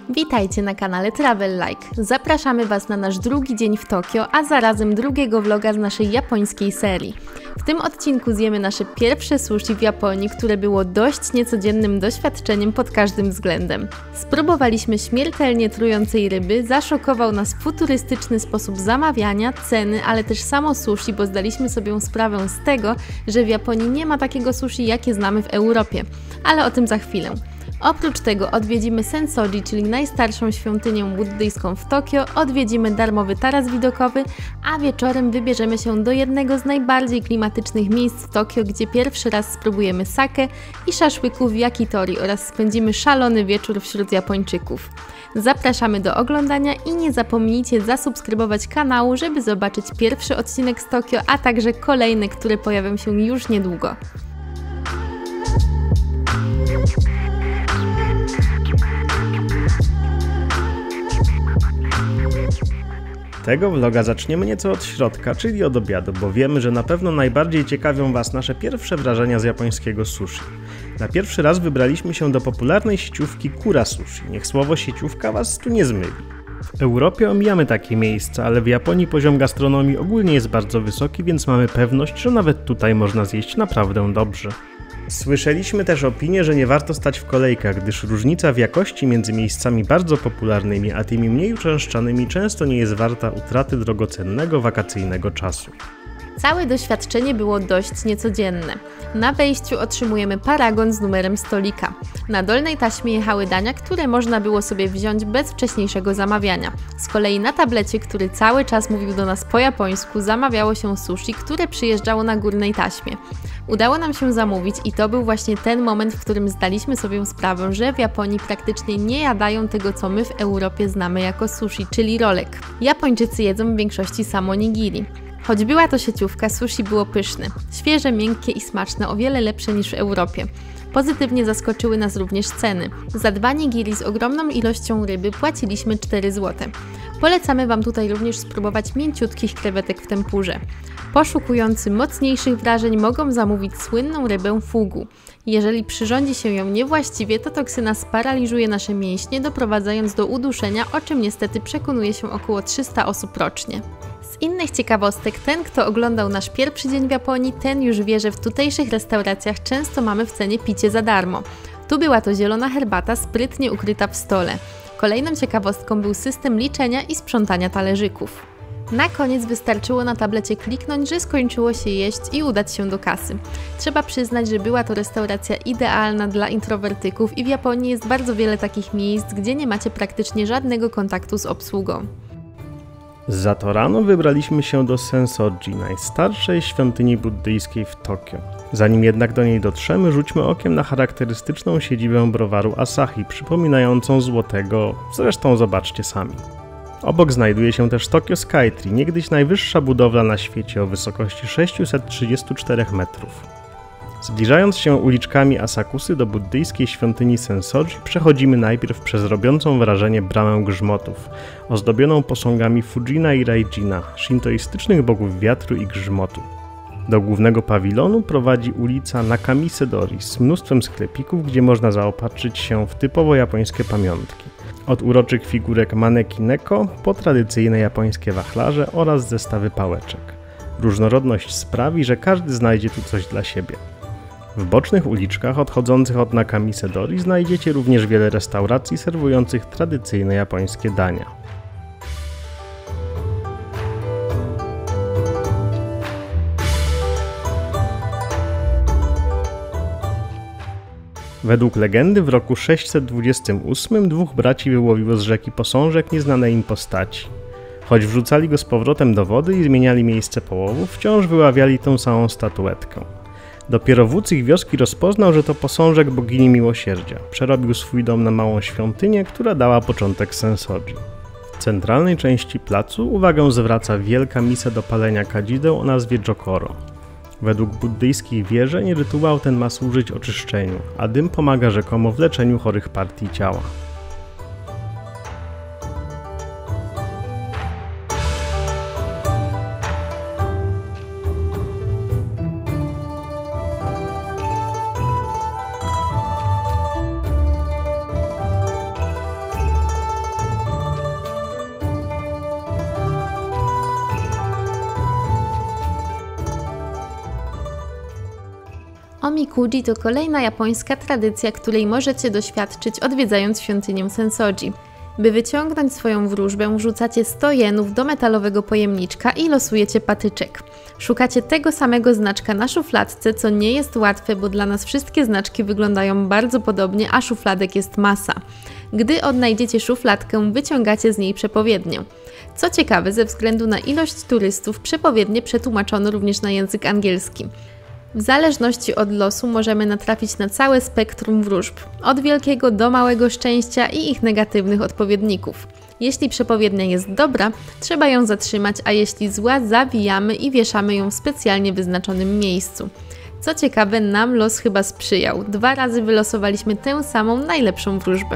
Witajcie na kanale Travel Like. Zapraszamy Was na nasz drugi dzień w Tokio, a zarazem drugiego vloga z naszej japońskiej serii. W tym odcinku zjemy nasze pierwsze sushi w Japonii, które było dość niecodziennym doświadczeniem pod każdym względem. Spróbowaliśmy śmiertelnie trującej ryby, zaszokował nas futurystyczny sposób zamawiania, ceny, ale też samo sushi, bo zdaliśmy sobie sprawę z tego, że w Japonii nie ma takiego sushi, jakie znamy w Europie. Ale o tym za chwilę. Oprócz tego odwiedzimy Sensoji, czyli najstarszą świątynię buddyjską w Tokio, odwiedzimy darmowy taras widokowy, a wieczorem wybierzemy się do jednego z najbardziej klimatycznych miejsc w Tokio, gdzie pierwszy raz spróbujemy sake i szaszłyków w yakitori oraz spędzimy szalony wieczór wśród Japończyków. Zapraszamy do oglądania i nie zapomnijcie zasubskrybować kanału, żeby zobaczyć pierwszy odcinek z Tokio, a także kolejne, które pojawią się już niedługo. Tego vloga zaczniemy nieco od środka, czyli od obiadu, bo wiemy, że na pewno najbardziej ciekawią Was nasze pierwsze wrażenia z japońskiego sushi. Na pierwszy raz wybraliśmy się do popularnej sieciówki Kura Sushi. Niech słowo sieciówka Was tu nie zmyli. W Europie omijamy takie miejsca, ale w Japonii poziom gastronomii ogólnie jest bardzo wysoki, więc mamy pewność, że nawet tutaj można zjeść naprawdę dobrze. Słyszeliśmy też opinię, że nie warto stać w kolejkach, gdyż różnica w jakości między miejscami bardzo popularnymi a tymi mniej uczęszczanymi często nie jest warta utraty drogocennego wakacyjnego czasu. Całe doświadczenie było dość niecodzienne. Na wejściu otrzymujemy paragon z numerem stolika. Na dolnej taśmie jechały dania, które można było sobie wziąć bez wcześniejszego zamawiania. Z kolei na tablecie, który cały czas mówił do nas po japońsku, zamawiało się sushi, które przyjeżdżało na górnej taśmie. Udało nam się zamówić i to był właśnie ten moment, w którym zdaliśmy sobie sprawę, że w Japonii praktycznie nie jadają tego, co my w Europie znamy jako sushi, czyli rolek. Japończycy jedzą w większości samo nigiri. Choć była to sieciówka, sushi było pyszne. Świeże, miękkie i smaczne, o wiele lepsze niż w Europie. Pozytywnie zaskoczyły nas również ceny. Za 2 nigiri z ogromną ilością ryby płaciliśmy 4 zł. Polecamy Wam tutaj również spróbować mięciutkich krewetek w tempurze. Poszukujący mocniejszych wrażeń mogą zamówić słynną rybę fugu. Jeżeli przyrządzi się ją niewłaściwie, to toksyna sparaliżuje nasze mięśnie, doprowadzając do uduszenia, o czym niestety przekonuje się około 300 osób rocznie. Z innych ciekawostek, ten kto oglądał nasz pierwszy dzień w Japonii, ten już wie, że w tutejszych restauracjach często mamy w cenie picie za darmo. Tu była to zielona herbata sprytnie ukryta w stole. Kolejną ciekawostką był system liczenia i sprzątania talerzyków. Na koniec wystarczyło na tablecie kliknąć, że skończyło się jeść i udać się do kasy. Trzeba przyznać, że była to restauracja idealna dla introwertyków i w Japonii jest bardzo wiele takich miejsc, gdzie nie macie praktycznie żadnego kontaktu z obsługą. Za rano wybraliśmy się do Sensoji, najstarszej świątyni buddyjskiej w Tokio. Zanim jednak do niej dotrzemy, rzućmy okiem na charakterystyczną siedzibę browaru Asahi, przypominającą złotego, zresztą zobaczcie sami. Obok znajduje się też Tokyo Skytree, niegdyś najwyższa budowla na świecie o wysokości 634 metrów. Zbliżając się uliczkami Asakusy do buddyjskiej świątyni Sensoji, przechodzimy najpierw przez robiącą wrażenie bramę grzmotów, ozdobioną posągami Fujina i Raijina, szintoistycznych bogów wiatru i grzmotu. Do głównego pawilonu prowadzi ulica Nakamisedori z mnóstwem sklepików, gdzie można zaopatrzyć się w typowo japońskie pamiątki. Od uroczych figurek maneki neko po tradycyjne japońskie wachlarze oraz zestawy pałeczek. Różnorodność sprawi, że każdy znajdzie tu coś dla siebie. W bocznych uliczkach odchodzących od Nakamisedori znajdziecie również wiele restauracji serwujących tradycyjne japońskie dania. Według legendy w roku 628 dwóch braci wyłowiło z rzeki posążek nieznanej im postaci. Choć wrzucali go z powrotem do wody i zmieniali miejsce połowów, wciąż wyławiali tą samą statuetkę. Dopiero wódz ich wioski rozpoznał, że to posążek bogini miłosierdzia. Przerobił swój dom na małą świątynię, która dała początek Sensoji. W centralnej części placu uwagę zwraca wielka misa do palenia kadzideł o nazwie Jokoro. Według buddyjskiej wierzeń rytuał ten ma służyć oczyszczeniu, a dym pomaga rzekomo w leczeniu chorych partii ciała. Omikuji to kolejna japońska tradycja, której możecie doświadczyć odwiedzając świątynię Sensoji. By wyciągnąć swoją wróżbę, wrzucacie 100 jenów do metalowego pojemniczka i losujecie patyczek. Szukacie tego samego znaczka na szufladce, co nie jest łatwe, bo dla nas wszystkie znaczki wyglądają bardzo podobnie, a szufladek jest masa. Gdy odnajdziecie szufladkę, wyciągacie z niej przepowiednię. Co ciekawe, ze względu na ilość turystów, przepowiednie przetłumaczono również na język angielski. W zależności od losu możemy natrafić na całe spektrum wróżb, od wielkiego do małego szczęścia i ich negatywnych odpowiedników. Jeśli przepowiednia jest dobra, trzeba ją zatrzymać, a jeśli zła, zawijamy i wieszamy ją w specjalnie wyznaczonym miejscu. Co ciekawe, nam los chyba sprzyjał. 2 razy wylosowaliśmy tę samą najlepszą wróżbę.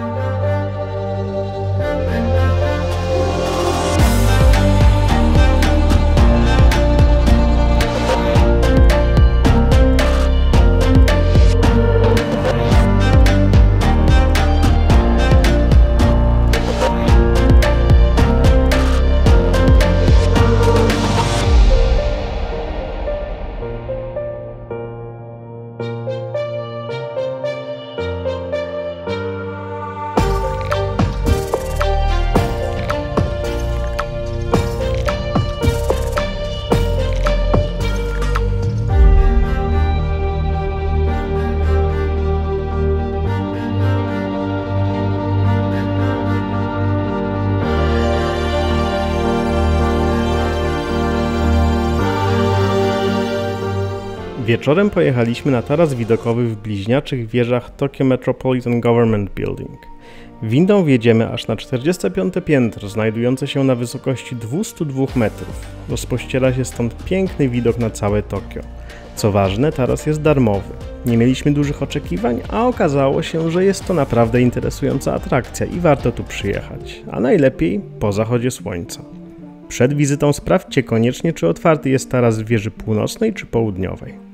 Wieczorem pojechaliśmy na taras widokowy w bliźniaczych wieżach Tokyo Metropolitan Government Building. Windą wjedziemy aż na 45. piętro, znajdujące się na wysokości 202 metrów. Rozpościera się stąd piękny widok na całe Tokio. Co ważne, taras jest darmowy. Nie mieliśmy dużych oczekiwań, a okazało się, że jest to naprawdę interesująca atrakcja i warto tu przyjechać, a najlepiej po zachodzie słońca. Przed wizytą sprawdźcie koniecznie, czy otwarty jest taras w wieży północnej czy południowej.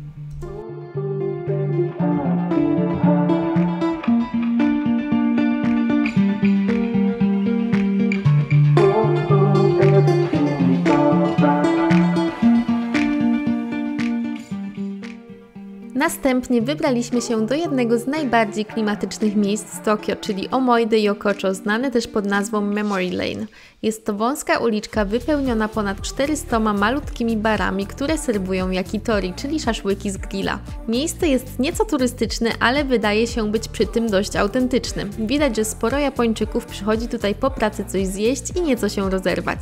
Następnie wybraliśmy się do jednego z najbardziej klimatycznych miejsc z Tokio, czyli Omoide Yokocho, znane też pod nazwą Memory Lane. Jest to wąska uliczka wypełniona ponad 400 malutkimi barami, które serwują yakitori, czyli szaszłyki z grilla. Miejsce jest nieco turystyczne, ale wydaje się być przy tym dość autentyczne. Widać, że sporo Japończyków przychodzi tutaj po pracy coś zjeść i nieco się rozerwać.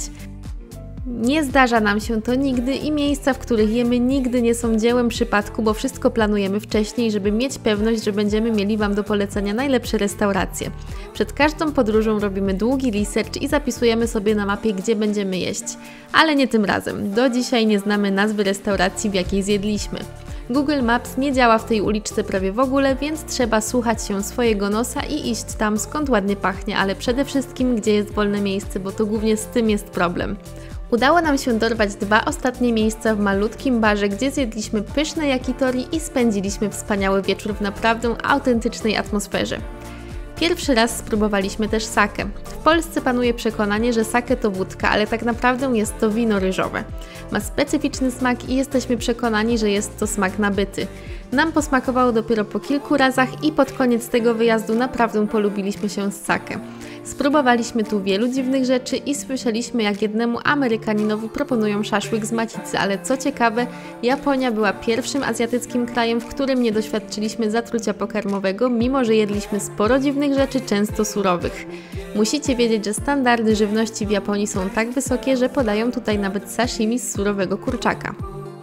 Nie zdarza nam się to nigdy i miejsca, w których jemy, nigdy nie są dziełem przypadku, bo wszystko planujemy wcześniej, żeby mieć pewność, że będziemy mieli Wam do polecenia najlepsze restauracje. Przed każdą podróżą robimy długi research i zapisujemy sobie na mapie, gdzie będziemy jeść. Ale nie tym razem. Do dzisiaj nie znamy nazwy restauracji, w jakiej zjedliśmy. Google Maps nie działa w tej uliczce prawie w ogóle, więc trzeba słuchać się swojego nosa i iść tam, skąd ładnie pachnie, ale przede wszystkim, gdzie jest wolne miejsce, bo to głównie z tym jest problem. Udało nam się dorwać 2 ostatnie miejsca w malutkim barze, gdzie zjedliśmy pyszne yakitori i spędziliśmy wspaniały wieczór w naprawdę autentycznej atmosferze. Pierwszy raz spróbowaliśmy też sake. W Polsce panuje przekonanie, że sake to wódka, ale tak naprawdę jest to wino ryżowe. Ma specyficzny smak i jesteśmy przekonani, że jest to smak nabyty. Nam posmakowało dopiero po kilku razach i pod koniec tego wyjazdu naprawdę polubiliśmy się z sake. Spróbowaliśmy tu wielu dziwnych rzeczy i słyszeliśmy, jak jednemu Amerykaninowi proponują szaszłyk z macicy, ale co ciekawe, Japonia była pierwszym azjatyckim krajem, w którym nie doświadczyliśmy zatrucia pokarmowego, mimo że jedliśmy sporo dziwnych rzeczy, często surowych. Musicie wiedzieć, że standardy żywności w Japonii są tak wysokie, że podają tutaj nawet sashimi z surowego kurczaka.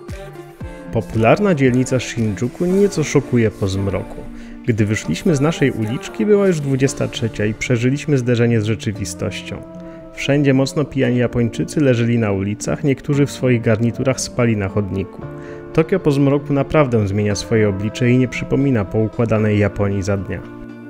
Popularna dzielnica Shinjuku nieco szokuje po zmroku. Gdy wyszliśmy z naszej uliczki, była już 23 i przeżyliśmy zderzenie z rzeczywistością. Wszędzie mocno pijani Japończycy leżeli na ulicach, niektórzy w swoich garniturach spali na chodniku. Tokio po zmroku naprawdę zmienia swoje oblicze i nie przypomina poukładanej Japonii za dnia.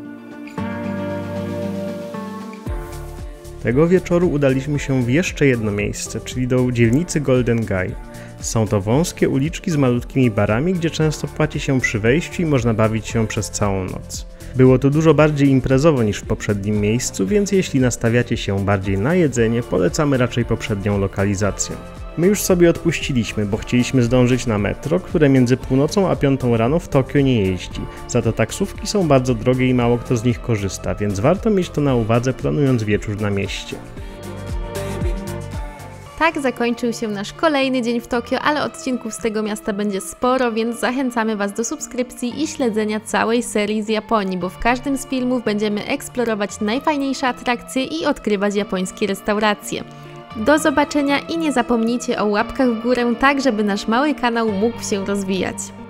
Tego wieczoru udaliśmy się w jeszcze jedno miejsce, czyli do dzielnicy Golden Gai. Są to wąskie uliczki z malutkimi barami, gdzie często płaci się przy wejściu i można bawić się przez całą noc. Było to dużo bardziej imprezowo niż w poprzednim miejscu, więc jeśli nastawiacie się bardziej na jedzenie, polecamy raczej poprzednią lokalizację. My już sobie odpuściliśmy, bo chcieliśmy zdążyć na metro, które między północą a 5 rano w Tokio nie jeździ. Za to taksówki są bardzo drogie i mało kto z nich korzysta, więc warto mieć to na uwadze, planując wieczór na mieście. Tak zakończył się nasz kolejny dzień w Tokio, ale odcinków z tego miasta będzie sporo, więc zachęcamy Was do subskrypcji i śledzenia całej serii z Japonii, bo w każdym z filmów będziemy eksplorować najfajniejsze atrakcje i odkrywać japońskie restauracje. Do zobaczenia i nie zapomnijcie o łapkach w górę, tak żeby nasz mały kanał mógł się rozwijać.